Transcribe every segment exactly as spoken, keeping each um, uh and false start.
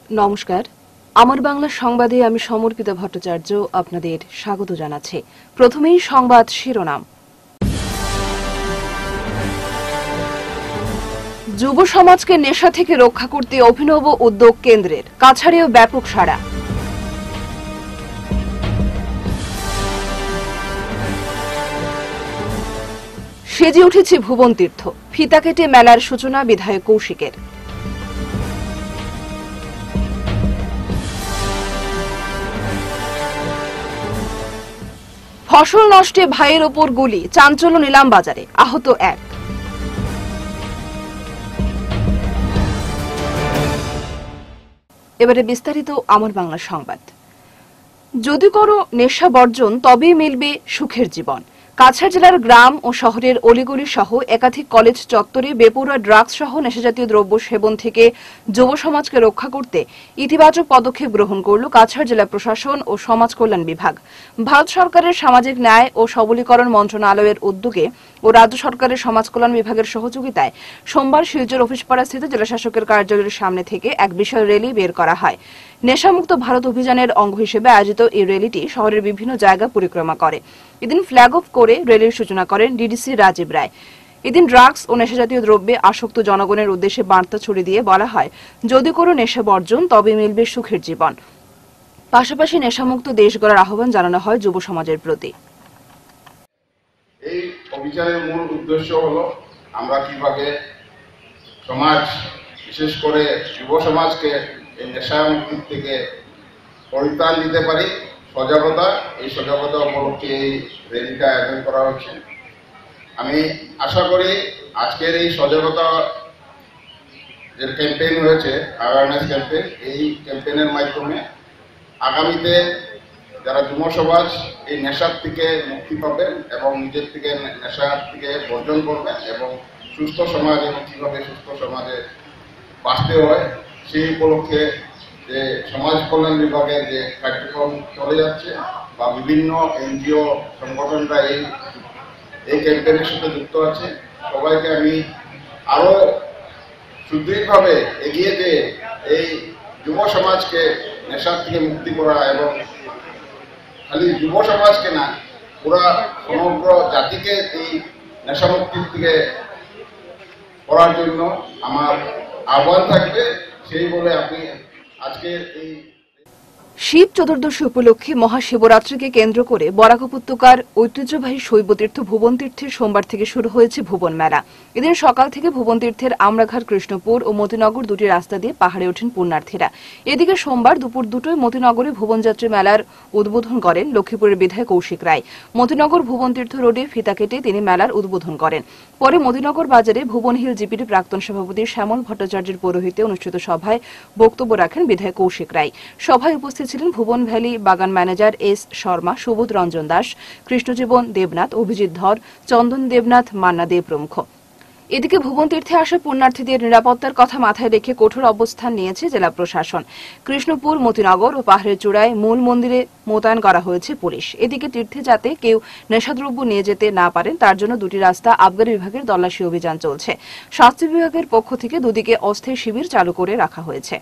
নমস্কার, আমার বাংলা সংবাদে আমি সমর্পিতা ভট্টাচার্য আপনাদের স্বাগত জানাচ্ছি। প্রথমেই সংবাদ শিরোনাম। যুব সমাজকে নেশা থেকে রক্ষা করতে অভিনব উদ্যোগ কেন্দ্রের, কাছাড়েও ব্যাপক সাড়া। সেজে উঠেছে ভুবন তীর্থ, ফিতা কেটে মেলার সূচনা বিধায়ক কৌশিকের। ফসল নষ্টে ভাইয়ের ওপর গুলি, চাঞ্চল্য নিলাম বাজারে, আহত এক। এবারে বিস্তারিত আমার বাংলা সংবাদ। যদি করো নেশা বর্জন, তবেই মিলবে সুখের জীবন। কাছাড় জেলার গ্রাম ও শহরের অলিগলি সহ একাধিক কলেজ চত্বরে বেপরোয়া ড্রাগস সহ নেশাজাতীয় দ্রব্য সেবন থেকে যুব সমাজকে রক্ষা করতে ইতিবাচক পদক্ষেপ গ্রহণ করল কাছাড় জেলা প্রশাসন ও সমাজ কল্যাণ বিভাগ। ভারত সরকারের সামাজিক ন্যায় ও সবলীকরণ মন্ত্রণালয়ের উদ্যোগে ও রাজ্য সরকারের সমাজ কল্যাণ বিভাগের সহযোগিতায় সোমবার শিলচর অফিসপাড়াস্থিত জেলাশাসকের কার্যালয়ের সামনে থেকে এক বিশাল র্যালি বের করা হয়। নেশামুক্ত ভারত অভিযানের অঙ্গ হিসেবে আয়োজিত এই র্যালিটি শহরের বিভিন্ন জায়গা পরিক্রমা করে। এদিন ফ্ল্যাগ অফ করে র্যালির সূচনা করেন ডিডিসি রাজীব রায়। এদিন ড্রাগস ও নেশাজাতীয় দ্রব্যে আসক্ত জনগণের উদ্দেশ্যে বার্তা ছড়িয়ে দিয়ে বলা হয়, যদি করো নেশা বর্জন, তবে মিলবে সুখের জীবন। পাশাপাশি নেশামুক্ত দেশ গড়ার আহ্বান জানানো হয় যুব সমাজের প্রতি। এই অভিযানের মূল উদ্দেশ্য হলো আমরা কিভাবে সমাজ, বিশেষ করে যুব সমাজকে এই নেশা মুক্তির থেকে পরিত্রাণ দিতে পারি। সজাগতা, এই সজাগতা উপলক্ষে এই র্যালিটা আয়োজন করা হচ্ছে। আমি আশা করি আজকের এই সজাগতা যে ক্যাম্পেইন হয়েছে, অ্যাওয়ারনেস ক্যাম্পেইন, এই ক্যাম্পেইনের মাধ্যমে আগামীতে যারা যুব সমাজ এই নেশার থেকে মুক্তি পাবেন এবং নিজের থেকে নেশার থেকে বর্জন করবেন এবং সুস্থ সমাজ এবং কীভাবে সুস্থ সমাজে বাঁচতে হয় সেই উপলক্ষে যে সমাজ কল্যাণ বিভাগের যে কার্যক্রম চলে যাচ্ছে বা বিভিন্ন এনজিও সংগঠনরা এই এই ক্যাম্পেইনের সাথে যুক্ত আছে, সবাইকে আমি আরও সুদৃঢ়ভাবে এগিয়ে দিয়ে এই যুব সমাজকে নেশার থেকে মুক্তি করা এবং খালি যুব সমাজকে না, পুরা সমগ্র জাতিকে এই নেশামুক্তির থেকে করার জন্য আমার আহ্বান থাকবে। সেই বলে আপনি আজকের এই শিব চতুর্দশী উপলক্ষে মহাশিবরাত্রিকে কেন্দ্র করে বরাক উপত্যকার ঐতিহ্যবাহী শৈবতীর্থ ভুবন তীর্থের সোমবার থেকে শুরু হয়েছে ভুবন মেলা। এদিন সকাল থেকে ভুবন তীর্থের আমরাঘাট, কৃষ্ণপুর ও মতিনগর দুটি রাস্তা দিয়ে পাহাড়ে ওঠেন পুণ্যার্থীরা। এদিকে সোমবার দুপুর দুটোয় মতিনগরে ভুবনযাত্রী মেলার উদ্বোধন করেন লক্ষ্মীপুরের বিধায়ক কৌশিক রায়। মতিনগর ভুবন তীর্থ রোডে ফিতা কেটে তিনি মেলার উদ্বোধন করেন। পরে মতিনগর বাজারে ভুবন হিল জিপির প্রাক্তন সভাপতি শ্যামল ভট্টাচার্যের পৌরোহিত্যে অনুষ্ঠিত সভায় বক্তব্য রাখেন বিধায়ক কৌশিক রায়। সভায় উপস্থিত ছিলেন ভুবন ভ্যালি বাগান ম্যানেজার এস শর্মা, সুবোধ রঞ্জন দাস, কৃষ্ণজীবন দেবনাথ, অভিজিৎ ধর, চন্দন দেবনাথ, মান্না দেব প্রমুখ। এদিকে ভুবন তীর্থে আসা পুণ্যার্থীদের নিরাপত্তার কথা মাথায় রেখে কঠোর অবস্থান নিয়েছে জেলা প্রশাসন। কৃষ্ণপুর, মতিনগর ও পাহাড়ের চূড়ায় মূল মন্দিরে মোতায়েন করা হয়েছে পুলিশ। এদিকে তীর্থে যাতে কেউ নেশাদ্রব্য নিয়ে যেতে না পারেন তার জন্য দুটি রাস্তা আবগারি বিভাগের তল্লাশি অভিযান চলছে। স্বাস্থ্য বিভাগের পক্ষ থেকে দুদিকে অস্থায়ী শিবির চালু করে রাখা হয়েছে।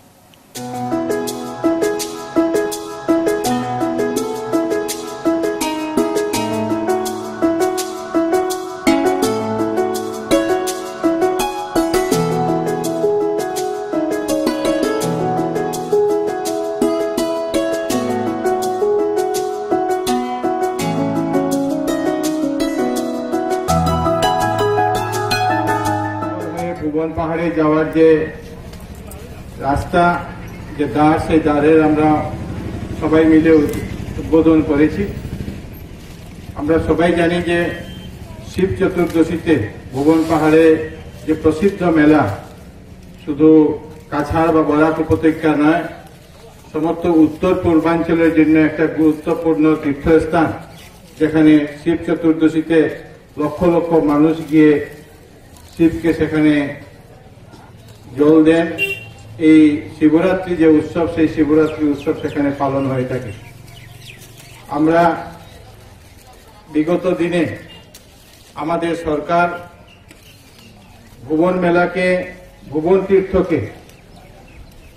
ভুবন পাহাড়ে যাওয়ার যে রাস্তা, যে দ্বার, সেই দ্বারের আমরা সবাই মিলে উদ্বোধন করেছি। আমরা সবাই জানি যে শিব চতুর্দশীতে ভুবন পাহাড়ে যে প্রসিদ্ধ মেলা শুধু কাছাড় বা বরাক উপত্যকা নয়, সমস্ত উত্তর পূর্বাঞ্চলের জন্য একটা গুরুত্বপূর্ণ তীর্থস্থান, যেখানে শিব চতুর্দশীতে লক্ষ লক্ষ মানুষ গিয়ে শিবকে সেখানে জল দেন। এই শিবরাত্রি যে উৎসব, সেই শিবরাত্রি উৎসব সেখানে পালন হয়ে থাকে। আমরা বিগত দিনে আমাদের সরকার ভুবন মেলাকে, ভুবন তীর্থকে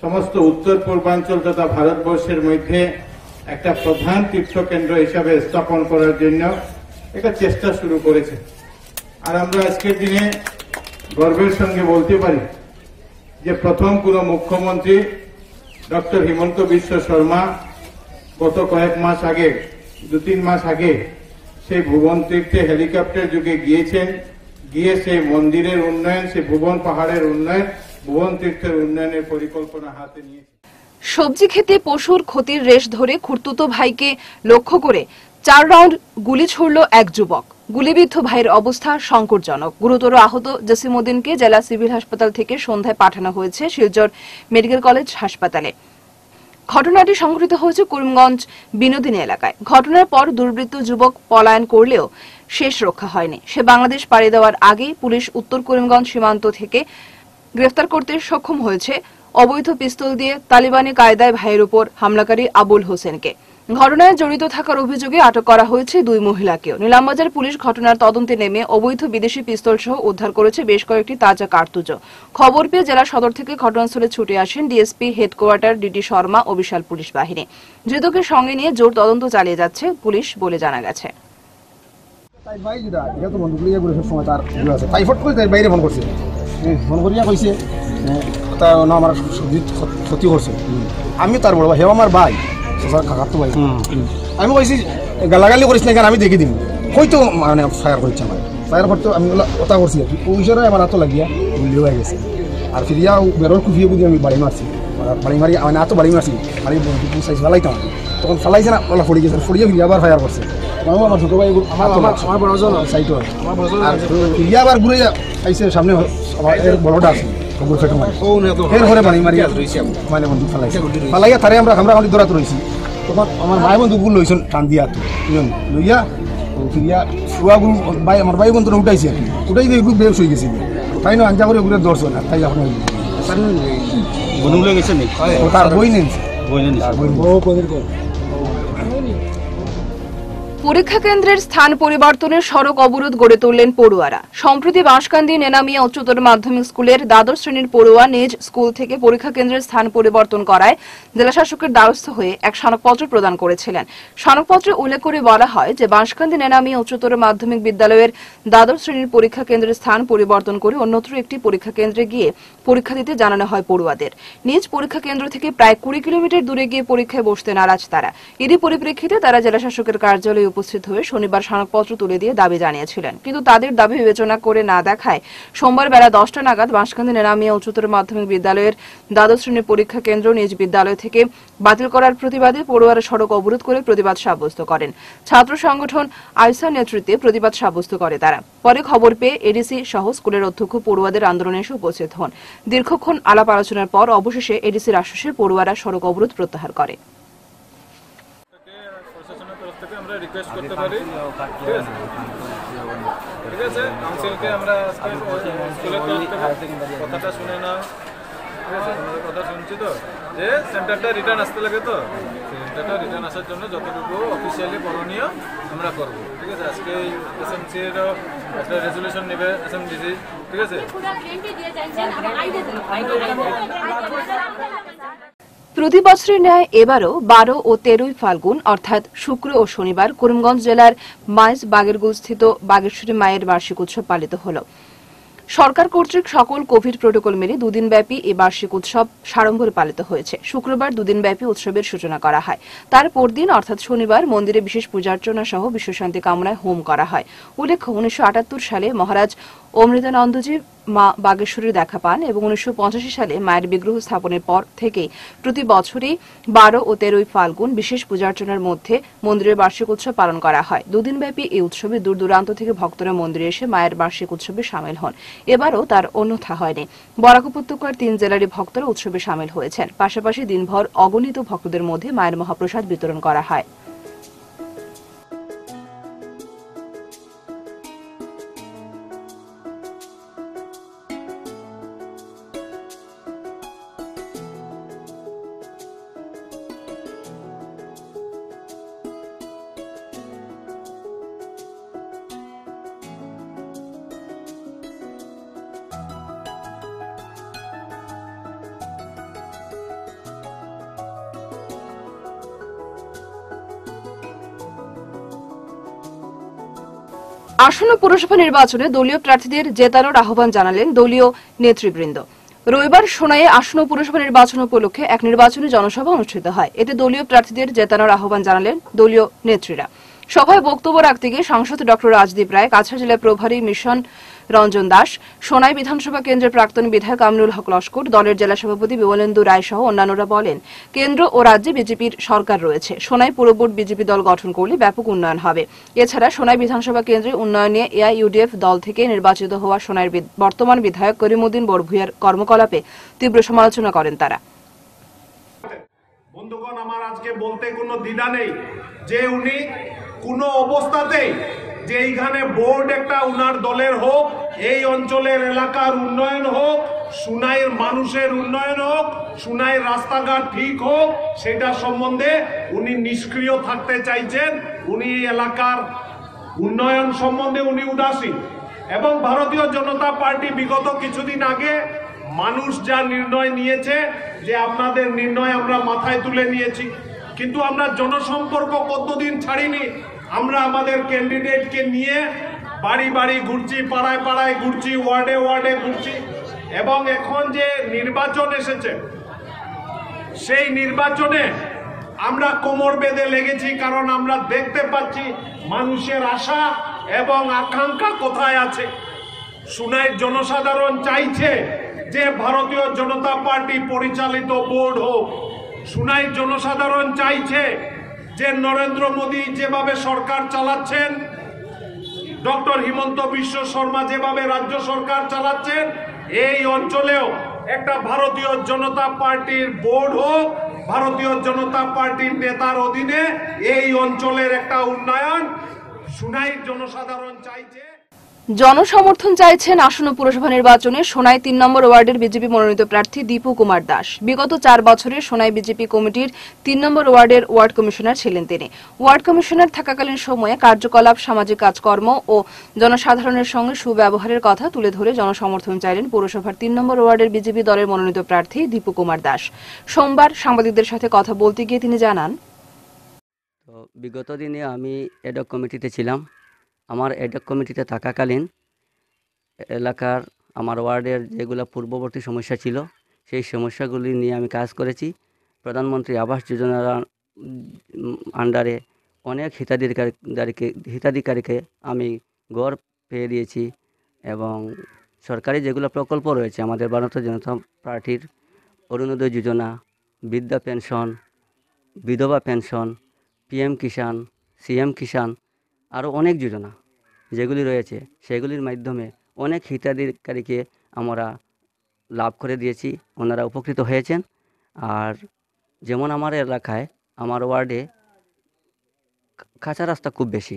সমস্ত উত্তর পূর্বাঞ্চল তথা ভারতবর্ষের মধ্যে একটা প্রধান তীর্থকেন্দ্র হিসাবে স্থাপন করার জন্য একটা চেষ্টা শুরু করেছে। আর আমরা আজকের দিনে গর্বের সঙ্গে বলতে পারি যে প্রথম কোন মুখ্যমন্ত্রী ডক্টর হিমন্ত বিশ্ব শর্মা গত কয়েক মাস আগে দু তিন মাস আগে সেই ভুবন তীর্থে হেলিকপ্টার যুগে গিয়েছেন, গিয়ে সেই মন্দিরের উন্নয়ন, সেই ভুবন পাহাড়ের উন্নয়ন, ভুবন তীর্থের উন্নয়নের পরিকল্পনা হাতে নিয়েছে। সবজি খেতে পশুর ক্ষতির রেশ ধরে খুড়তুতো ভাইকে লক্ষ্য করে চার রাউন্ড গুলি ছুড়ল এক যুবক। গুলিবিদ্ধ ভাইয়ের অবস্থা সংকটজনক। গুরুতর আহত জসিমউদ্দিনকে জেলা সিভিল হাসপাতাল থেকে সন্ধ্যায় পাঠানো হয়েছে শিলচর মেডিকেল কলেজ হাসপাতালে। ঘটনাটি সংঘটিত হয়েছে করিমগঞ্জ বিনোদিনী এলাকায়। ঘটনার পর দুর্বৃত্ত যুবক পলায়ন করলেও শেষ রক্ষা হয়নি। সে বাংলাদেশ পাড়ি দেওয়ার আগেই পুলিশ উত্তর করিমগঞ্জ সীমান্ত থেকে গ্রেফতার করতে সক্ষম হয়েছে অবৈধ পিস্তল দিয়ে তালিবানি কায়দায় ভাইয়ের উপর হামলাকারী আবুল হোসেনকে। ঘটনায় জড়িত থাকার অভিযোগে আটক করা হয়েছে দুই মহিলাকেও। নিলামবাজার পুলিশ ঘটনার তদন্তে নেমে অবৈধ বিদেশি পিস্তল সহ উদ্ধার করেছে বেশ কয়েকটি তাজা কার্তুজও। খবর পেয়ে জেলা সদর থেকে ঘটনাস্থলে ছুটে আসেন ডিএসপি হেডকোয়ার্টার ডিটি শর্মা ও বিশাল পুলিশ বাহিনী। ধৃতকে সঙ্গে নিয়ে জোর তদন্ত চালিয়ে যাচ্ছে পুলিশ বলে জানা গেছে। আমি তার বড় ভাই, হে আমার ভাই কাকাতো ভাই। আমি কইছি গালাগালি করিস না, কেন আমি দেখি দিম। হয়তো মানে ফায়ার করছে আমার ফায়ার করতে আমি কথা করছি আর কি। ওইসরে আমার হাতও লাগিয়া গুলি হয়ে গেছে। আর ফিরিয়া বেরোর কুফিয়ে বুঝি আমি বাড়ি মারছি, বাড়ি মারি আমি না তো বাড়ি মারছি, বাড়ি সাইজ ফেলাইতাম। তখন ফেলাইছে না, ওলা ফড়ি গেছে, ফড়িয়ে ফিরিয়া আবার ফায়ার করছে। আমার ছোটো ভাই আমার বড়জন সাইটো আর ফিরিয়া আবার ঘুরে আইসে সামনে বড়টা আছে এরপরে বাড়ি মারি মানে বন্ধু ফেলাইছে ফেলাইয়া তারে আমরা আমরা খালি দৌড়াতে রয়েছি। তখন আমার ভাই বন্ধুগুলো লইছেন টান দিয়া দুজন লইয়া ফিরিয়া শুয়াগুলো ভাই আমার ভাই বন্ধুরা উঠাইছে আর কি। উঠাই দিয়ে একটু বেশ হয়ে গেছে, তাই না আঞ্জা করে ঘুরে দর্শন আর তাই আপনার গেছে তার বই নেন পরীক্ষা কেন্দ্রের স্থান পরিবর্তনের সড়ক অবরোধ গড়ে তুললেন পড়ুয়ারা। সম্প্রতি বাঁশকান্দি নেনামিয়া উচ্চতর মাধ্যমিক স্কুলের দ্বাদশ শ্রেণীর পড়ুয়া নিজ স্কুল থেকে পরীক্ষা কেন্দ্রের স্থান পরিবর্তন করায় জেলাশাসকের দ্বারস্থ হয়ে এক সনদপত্র প্রদান করেছিলেন। সনদপত্রে উল্লেখ করে বলা হয় যে বাঁশকান্দি নেনামিয়া উচ্চতর মাধ্যমিক বিদ্যালয়ের দ্বাদশ শ্রেণীর পরীক্ষা কেন্দ্রের স্থান পরিবর্তন করে অন্যত্র একটি পরীক্ষা কেন্দ্রে গিয়ে পরীক্ষা দিতে জানানো হয় পড়ুয়াদের। নিজ পরীক্ষা কেন্দ্র থেকে প্রায় কুড়ি কিলোমিটার দূরে গিয়ে পরীক্ষায় বসতে নারাজ তারা। এরই পরিপ্রেক্ষিতে তারা জেলাশাসকের কার্যালয়ে উপস্থিত হয়ে শনিবার সনদপত্র তুলে দিয়ে দাবি জানিয়েছিলেন, কিন্তু তাদের দাবি বিবেচনা করে না দেখায় সোমবার বেলা দশটা নাগাদ বাঁশকান্দি নেনামিয়া উচ্চতর মাধ্যমিক বিদ্যালয়ের দ্বাদশ শ্রেণীর পরীক্ষা কেন্দ্র নিজ বিদ্যালয় থেকে বাতিল করার প্রতিবাদে পড়ুয়ারা সড়ক অবরোধ করে প্রতিবাদ সাব্যস্ত করেন। ছাত্র সংগঠন আইসার নেতৃত্বে প্রতিবাদ সাব্যস্ত করে তারা। পরে খবর পেয়ে এডিসি সহ স্কুলের অধ্যক্ষ পড়ুয়াদের আন্দোলনে এসে উপস্থিত হন। দীর্ঘক্ষণ আলাপ আলোচনার পর অবশেষে এডিসির আশ্বাসে পড়ুয়ারা সড়ক অবরোধ প্রত্যাহার করে। আমরা রিকোয়েস্ট করতে পারি, ঠিক আছে ঠিক আছে কাউন্সিলকে আমরা স্কুলের তরফ থেকে কথাটা শুনে নাও, ঠিক আছে আমাদের কথা শুনছি তো যে সেন্টারটা রিটার্ন আসতে লাগে, তো সেন্টারটা রিটার্ন আসার জন্য যতটুকু অফিসিয়ালি করণীয় আমরা করবো, ঠিক আছে। আজকে এসএমসিরও একটা রেজলিউশন নেবে এসএমডিসি, ঠিক আছে। প্রতি বছরের ন্যায় এবারও বারো ও তেরোই ফাল্গুন অর্থাৎ শুক্র ও শনিবার করিমগঞ্জ জেলার মাইজ বাগেরগুলস্থিত বাগেশ্বরী মায়ের বার্ষিক উৎসব পালিত হল। সরকার কর্তৃক সকল কোভিড প্রোটোকল মেনে দুদিনব্যাপী এই বার্ষিক উৎসব সাড়ম্বরে পালিত হয়েছে। শুক্রবার দুদিনব্যাপী উৎসবের সূচনা করা হয়। তার পরদিন অর্থাৎ শনিবার মন্দিরে বিশেষ পূজার্চনা সহ বিশ্বশান্তি কামনায় হোম করা হয়। উল্লেখ্য উনিশশো আটাত্তর সালে মহারাজ অমৃতানন্দজি মা বাগেশ্বরীর দেখা পান এবং উনিশশো পঁচাশি সালে মায়ের বিগ্রহ স্থাপনের পর থেকেই প্রতি বছরই বারো ও তেরোই ফাল্গুন বিশেষ পূজার্চনার মধ্যে মন্দিরের বার্ষিক উৎসব পালন করা হয়। দুদিনব্যাপী এই উৎসবে দূর দূরান্ত থেকে ভক্তরা মন্দিরে এসে মায়ের বার্ষিক উৎসবে সামিল হন। এবারও তার অন্যথা হয়নি। বরাক উপত্যকার তিন জেলারই ভক্তরা উৎসবে সামিল হয়েছেন। পাশাপাশি দিনভর অগণিত ভক্তদের মধ্যে মায়ের মহাপ্রসাদ বিতরণ করা হয়। আসন্ন পৌরসভা নির্বাচনে দলীয় প্রার্থীদের জেতানোর আহ্বান জানালেন দলীয় নেতৃবৃন্দ। রবিবার সোনাইয়ে আসন্ন পৌরসভা নির্বাচন উপলক্ষে এক নির্বাচনী জনসভা অনুষ্ঠিত হয়। এতে দলীয় প্রার্থীদের জেতানোর আহ্বান জানালেন দলীয় নেত্রীরা। সভায় বক্তব্য রাখতে গিয়ে সাংসদ ডক্টর রাজদীপ রায়, কাছাড় জেলা প্রভারী মিশন রঞ্জন দাস, সোনাই বিধানসভা কেন্দ্রের প্রাক্তন বিধায়ক আমিনুল হক লস্কর, দলের জেলা সভাপতি বিমলেন্দু রায় সহ অন্যান্যরা বলেন, কেন্দ্র ও রাজ্যে বিজেপির সরকার রয়েছে। সোনাই পুর বোর্ড বিজেপি দল গঠন করলে ব্যাপক উন্নয়ন হবে। এছাড়া সোনাই বিধানসভা কেন্দ্রের উন্নয়নে এআইইউডিএফ দল থেকে নির্বাচিত হওয়া সোনাইয়ের বর্তমান বিধায়ক করিমউদ্দিন বড়ভূঁইয়ার কর্মকলাপে তীব্র সমালোচনা করেন তারা। বন্ধুগণ, আমার আজকে বলতে কোনো দ্বিধা নেই যে উনি কোনো অবস্থাতেই যে এইখানে বোর্ড একটা উনার দলের হোক, এই অঞ্চলের এলাকার উন্নয়ন হোক, সুনাইয়ের মানুষের উন্নয়ন হোক, সুনাইয়ের রাস্তাঘাট ঠিক হোক, সেটা সম্বন্ধে উনি নিষ্ক্রিয় থাকতে চাইছেন। উনি এই এলাকার উন্নয়ন সম্বন্ধে উনি উদাসীন। এবং ভারতীয় জনতা পার্টি বিগত কিছুদিন আগে মানুষ যা নির্ণয় নিয়েছে, যে আপনাদের নির্ণয় আমরা মাথায় তুলে নিয়েছি, কিন্তু আমরা জনসম্পর্ক কতদিন ছাড়িনি। আমরা আমাদের ক্যান্ডিডেটকে নিয়ে বাড়ি বাড়ি ঘুরছি, পাড়ায় পাড়ায় ঘুরছি, ওয়ার্ডে ওয়ার্ডে ঘুরছি। এবং এখন যে নির্বাচন এসেছে, সেই নির্বাচনে আমরা কোমর বেঁধে লেগেছি, কারণ আমরা দেখতে পাচ্ছি মানুষের আশা এবং আকাঙ্ক্ষা কোথায় আছে। সুনাইয়ের জনসাধারণ চাইছে যে ভারতীয় জনতা পার্টি পরিচালিত বোর্ড হোক। সুনাইয়ের জনসাধারণ চাইছে যে নরেন্দ্র মোদী যেভাবে সরকার চালাচ্ছেন, ডক্টর হিমন্ত বিশ্ব শর্মা যেভাবে রাজ্য সরকার চালাচ্ছেন, এই অঞ্চলেও একটা ভারতীয় জনতা পার্টির বোর্ড হোক। ভারতীয় জনতা পার্টির নেতার অধীনে এই অঞ্চলের একটা উন্নয়ন সুনাইয়ের জনসাধারণ চাইছে। জনসমর্থন চাইছেন আসন্ন পুরসভা নির্বাচনে সোনাই তিন নম্বর ওয়ার্ডের বিজেপি মনোনীত প্রার্থী দীপু কুমার দাস। বিগত চার বছরে সোনাই বিজেপি কমিটির তিন নম্বর ওয়ার্ডের ওয়ার্ড কমিশনার ছিলেন তিনি। ওয়ার্ড কমিশনার থাকাকালীন সময়ে কার্যকলাপ, সামাজিক কাজকর্ম ও জনসাধারণের সঙ্গে সুব্যবহারের কথা তুলে ধরে জনসমর্থন চাইলেন পৌরসভার তিন নম্বর ওয়ার্ডের বিজেপি দলের মনোনীত প্রার্থী দীপু কুমার দাস। সোমবার সাংবাদিকদের সাথে কথা বলতে গিয়ে তিনি জানান, তো বিগত দিনে আমি এডক কমিটিতে ছিলাম। আমার এডক কমিটিতে থাকাকালীন এলাকার আমার ওয়ার্ডের যেগুলো পূর্ববর্তী সমস্যা ছিল, সেই সমস্যাগুলি নিয়ে আমি কাজ করেছি। প্রধানমন্ত্রী আবাস যোজনার আন্ডারে অনেক হিতাধিকারীকে হিতাধিকারীকে আমি ঘর পেয়ে দিয়েছি। এবং সরকারি যেগুলো প্রকল্প রয়েছে আমাদের ভারতীয় জনতা পার্টির, অরুণোদয় যোজনা, বৃদ্ধা পেনশন, বিধবা pension, PM Kisan, CM Kisan, আরও অনেক যোজনা যেগুলি রয়েছে, সেগুলির মাধ্যমে অনেক হিতাধিকারীকে আমরা লাভ করে দিয়েছি, ওনারা উপকৃত হয়েছেন। আর যেমন আমার এলাকায়, আমার ওয়ার্ডে কাঁচা রাস্তা খুব বেশি।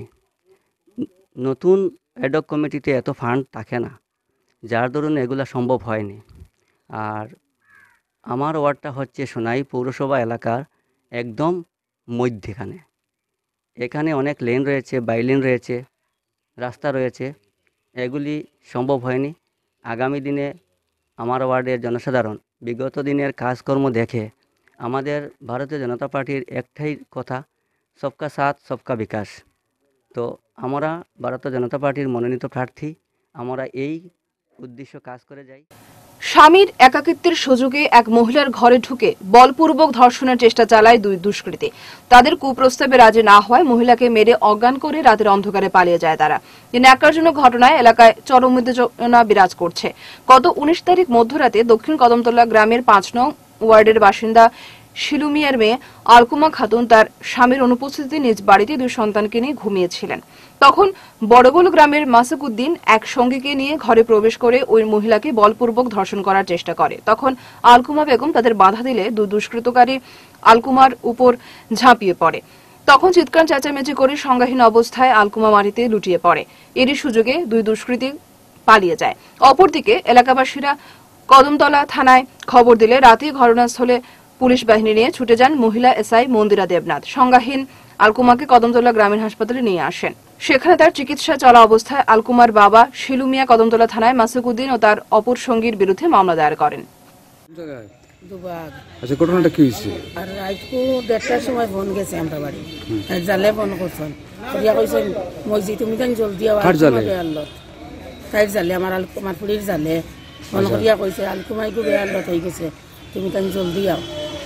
নতুন এডক কমিটিতে এত ফান্ড থাকে না, যার দরুন এগুলো সম্ভব হয়নি। আর আমার ওয়ার্ডটা হচ্ছে সোনাই পৌরসভা এলাকার একদম মধ্যখানে। এখানে অনেক লেন রয়েছে, বাইলেন রয়েছে, রাস্তা রয়েছে, এগুলি সম্ভব হয়নি। আগামী দিনে আমার ওয়ার্ডের জনসাধারণ বিগত দিনের কাজকর্ম দেখে আমাদের ভারতীয় জনতা পার্টির একটাই কথা, সবকা সাথ সবকা বিকাশ। তো আমরা ভারতীয় জনতা পার্টির মনোনীত প্রার্থী, আমরা এই উদ্দেশ্য কাজ করে যাই। স্বামীর একাকিত্বের সুযোগে এক মহিলার ঘরে ঢুকে বলপূর্বক ধর্ষণের চেষ্টা চালায় দুই দুষ্কৃতী। তাদের কুপ্রস্তাবে রাজি না হওয়ায় মহিলাকে মেরে অজ্ঞান করে রাতের অন্ধকারে পালিয়ে যায় তারা। এই ন্যাক্কারজনক ঘটনায় এলাকায় চরম উত্তেজনা বিরাজ করছে। গত উনিশ তারিখ মধ্যরাতে দক্ষিণ কদমতলা গ্রামের পাঁচ নং ওয়ার্ডের বাসিন্দা শিলু মিয়ার মেয়ে আলকুমা খাতুন তার স্বামীর অনুপস্থিতিতে নিজ বাড়িতে দুই সন্তানকে নিয়ে ঘুমিয়েছিলেন। তখন বড়গোল গ্রামের মাসুকুদ্দিন এক সঙ্গীকে নিয়ে ঘরে প্রবেশ করে ওই মহিলাকে বলপূর্বক ধর্ষণ করার চেষ্টা করে। তখন আলকুমা বেগম তাদের বাধা দিলে দুই দুষ্কৃতকারী আলকুমার উপর ঝাঁপিয়ে পড়ে। তখন চিৎকার চেঁচামেচি করে সংজ্ঞাহীন অবস্থায় আলকুমা মাটিতে লুটিয়ে পড়ে। এরই সুযোগে দুই দুষ্কৃতী পালিয়ে যায়। অপরদিকে এলাকাবাসীরা কদমতলা থানায় খবর দিলে রাতে ঘটনাস্থলে পুলিশ বাহিনী নিয়ে ছুটে যান মহিলা এসআই মন্দিরা দেবনাথ। সংজ্ঞাহীন আলকুমাকে কদমতলা গ্রামীণ হাসপাতালে নিয়ে আসেন। সেখানে তার চিকিৎসা চলা অবস্থায় আলকুমার বাবা শিলু মিয়া কদমতলা থানায় মাসুকুদ্দিন ও তার অপর সঙ্গীর বিরুদ্ধে মামলা দায়ের করেন। দুবাগ। আচ্ছা, ঘটনাটা কি হয়েছে? আর রাইতকু দেড়টার সময় ফোন গেছে আমরা বাড়ি, জালে ফোন করছেন, করিয়া কইছেন মইজি তুমি তাই জলদি আও আল্লত তাই জালে আমার আমার ফুড়ির জালে ফোন করিয়া কইছে আলকুমাইকু বেয়াল্লত হয়ে গেছে, তুমি তাই জলদি আও।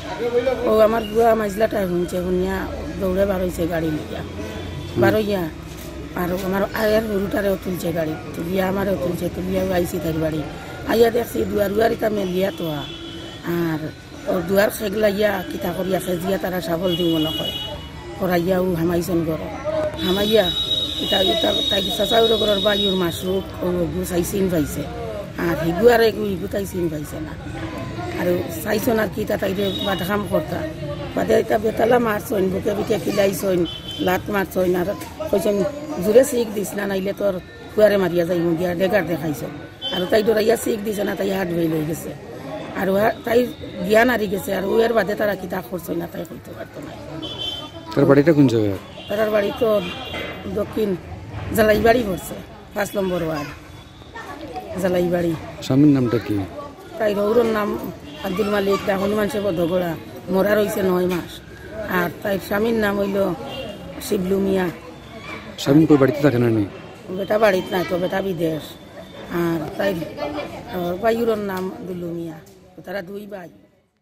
ও আমার বুয়া মাইজলাটা শুনছে, শুনিয়া দৌড়ে বার হয়েছে গাড়ি লিয়া, বার হইয়া আর আমার আয়ের গরুটারেও তুলছে গাড়ি, তুলিয়া আমারও তুলছে, তুলিয়াও আইসি তার বাড়ি। আইয়া দেখছি দুয়ার দুয়ারিটা মেলিয়া তো আর ওর দুয়ার খেগলাইয়া কিতা করিয়া খেজিয়া তারা ছাগল দিব নকয় করাইয়াও হামাইছেন গর হামাইয়া ইটা ইটা তাই চাচাউর ঘরের বায়ুর মাসুক গু চাইছিন পাইছে আর হিগু আর এগু হিগু তাই চিন পাইছে না। আর চাইছন আর কি তাইরে বাদ কাম করতা বাদে এটা বেতালা মারছইন, বুকে বুকে খিলাইছইন, লাত মারছইন আর কইছেন জোরে শিখ দিস না, নাইলে তোর কুয়ারে মারিয়া যাই দিয়া ডেগার দেখাইছ। আর তাই ডরাইয়া শিখ দিছে না, তাই হাট বেই লই গেছে। আর তাই জ্ঞান হারি গেছে, আর ওর বাদে তারা কিতা করছে না তাই কইতে পারতো না। তার বাড়িটা কোন জায়গায়? তার বাড়ি তো দক্ষিণ জালাইবাড়ি পড়ছে, পাঁচ নম্বর ওয়ার্ড জালাইবাড়ি। স্বামীর নামটা কি? তাই রৌরর নাম আব্দুল মালিক, হনুমান সে বধগোড়া, মরা রয়েছে নয় মাস। আর তাই স্বামীর নাম হইল শিবলু মিয়া। স্বামী কই বাড়িতে থাকে না? বেটা বাড়িতে নাই তো, বেটা বিদেশ। আর তাই বায়ুর নাম দুলু মিয়া, তারা দুই ভাই।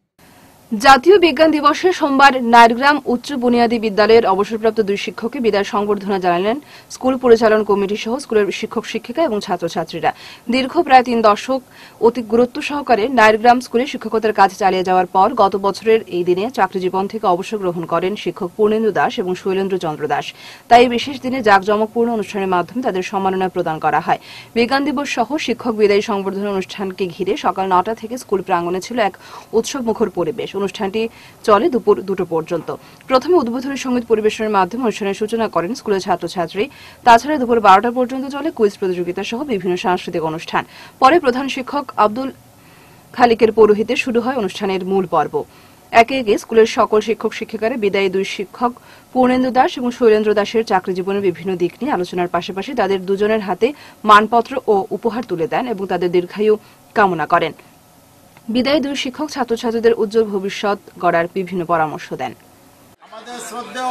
জাতীয় বিজ্ঞান দিবসে সোমবার নাইরগ্রাম উচ্চ বুনিয়াদী বিদ্যালয়ের অবসরপ্রাপ্ত দুই শিক্ষককে বিদায় সংবর্ধনা জানালেন স্কুল পরিচালন কমিটি সহ স্কুলের শিক্ষক শিক্ষিকা এবং ছাত্রছাত্রীরা। দীর্ঘ প্রায় তিন দশক অতি গুরুত্ব সহকারে নাইরগ্রাম স্কুলে শিক্ষকতার কাজ চালিয়ে যাওয়ার পর গত বছরের এই দিনে চাকরি জীবন থেকে অবসর গ্রহণ করেন শিক্ষক পূর্ণেন্দু দাস এবং শৈলেন্দ্র চন্দ্র দাস। তাই এই বিশেষ দিনে জাঁকজমকপূর্ণ অনুষ্ঠানের মাধ্যমে তাদের সম্মাননা প্রদান করা হয়। বিজ্ঞান দিবস সহ শিক্ষক বিদায়ী সংবর্ধনা অনুষ্ঠানকে ঘিরে সকাল নটা থেকে স্কুল প্রাঙ্গণে ছিল এক উৎসব মুখর পরিবেশ। অনুষ্ঠানটি চলে দুপুর দুটো পর্যন্ত। প্রথমে উদ্বোধনী সঙ্গীত পরিবেশনের মাধ্যমে অনুষ্ঠানের সূচনা করেন স্কুলের ছাত্রছাত্রী। তাছাড়া দুপুর বারোটা পর্যন্ত চলে কুইজ প্রতিযোগিতা সহ বিভিন্ন সাংস্কৃতিক অনুষ্ঠান। পরে প্রধান শিক্ষক আব্দুল খালিকের পৌরোহিত্যে শুরু হয় অনুষ্ঠানের মূল পর্ব। একে একে স্কুলের সকল শিক্ষক শিক্ষিকারা বিদায়ী দুই শিক্ষক পূর্ণেন্দু দাস এবং শৈলেন্দ্র দাসের চাকরি জীবনের বিভিন্ন দিক নিয়ে আলোচনার পাশাপাশি তাদের দুজনের হাতে মানপত্র ও উপহার তুলে দেন এবং তাদের দীর্ঘায়ু কামনা করেন। বিদায়ী দুই শিক্ষক ছাত্রছাত্রীদের উজ্জ্বল ভবিষ্যৎ গড়ার বিভিন্ন পরামর্শ দেন। আমাদের শ্রদ্ধেয়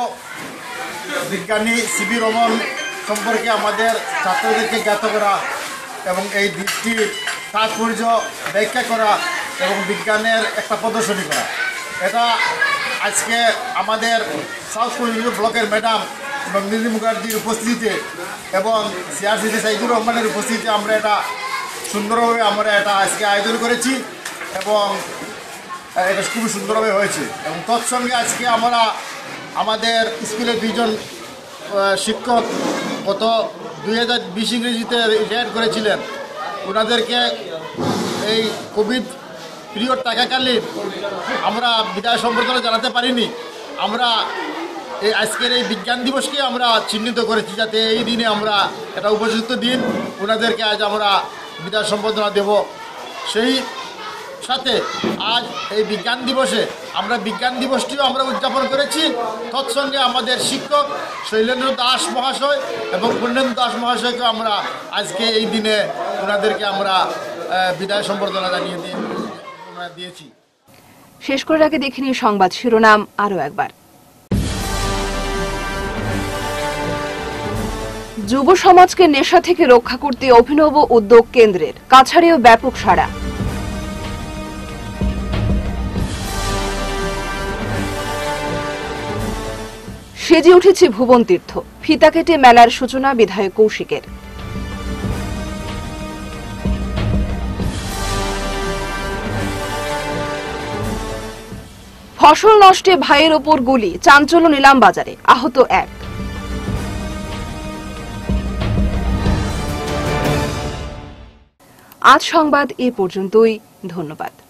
বিজ্ঞানী সিবি রমন সম্পর্কে আমাদের ছাত্রদেরকে জ্ঞাত করা এবং এই দিকটির তাৎপর্য ব্যাখ্যা করা এবং বিজ্ঞানের একটা প্রদর্শনী করা, এটা আজকে আমাদের সাউথ কোরিয়া ব্লকের ম্যাডাম নন্দিনী মুখার্জির উপস্থিতিতে এবং সিআরসিসি সাইদুর রহমানের উপস্থিতিতে আমরা এটা সুন্দরভাবে আমরা এটা আজকে আয়োজন করেছি এবং এটা খুবই সুন্দরভাবে হয়েছে। এবং তৎসঙ্গে আজকে আমরা আমাদের স্কুলের দুইজন শিক্ষক গত দুই হাজার বিশ ইংরেজিতে রিটায়ার করেছিলেন, ওনাদেরকে এই কোভিড পিরিয়ড থাকাকালীন আমরা বিদায় সম্বর্ধনা জানাতে পারিনি। আমরা এই আজকের এই বিজ্ঞান দিবসকে আমরা চিহ্নিত করেছি যাতে এই দিনে আমরা একটা উপযুক্ত দিন ওনাদেরকে আজ আমরা বিদায় সম্বর্ধনা দেব। সেই সাথে আজ এই বিজ্ঞান দিবসে আমরা বিজ্ঞান দিবসটিও আমরা উদযাপন করেছি। তৎসঙ্গে আমাদের শিক্ষক শৈলেন্দ্র দাস মহাশয় এবং পূর্ণেন্দু দাস মহাশয়কে আমরা আজকে এই দিনে ওনাদেরকে আমরা বিদায় সম্বর্ধনা জানিয়ে দিয়েছি। শেষ করে আগে দেখে নিই সংবাদ শিরোনাম আরও একবার। যুব সমাজকে নেশা থেকে রক্ষা করতে অভিনব উদ্যোগ কেন্দ্রের, কাছাড়েও ব্যাপক সাড়া। সেজে উঠেছে ভুবন তীর্থ, ফিতা কেটে মেলার সূচনা বিধায়ক কৌশিকের। ফসল নষ্টে ভাইয়ের ওপর গুলি, চাঞ্চল্য নিলাম বাজারে, আহত এক। আজ সংবাদ এ পর্যন্তই, ধন্যবাদ।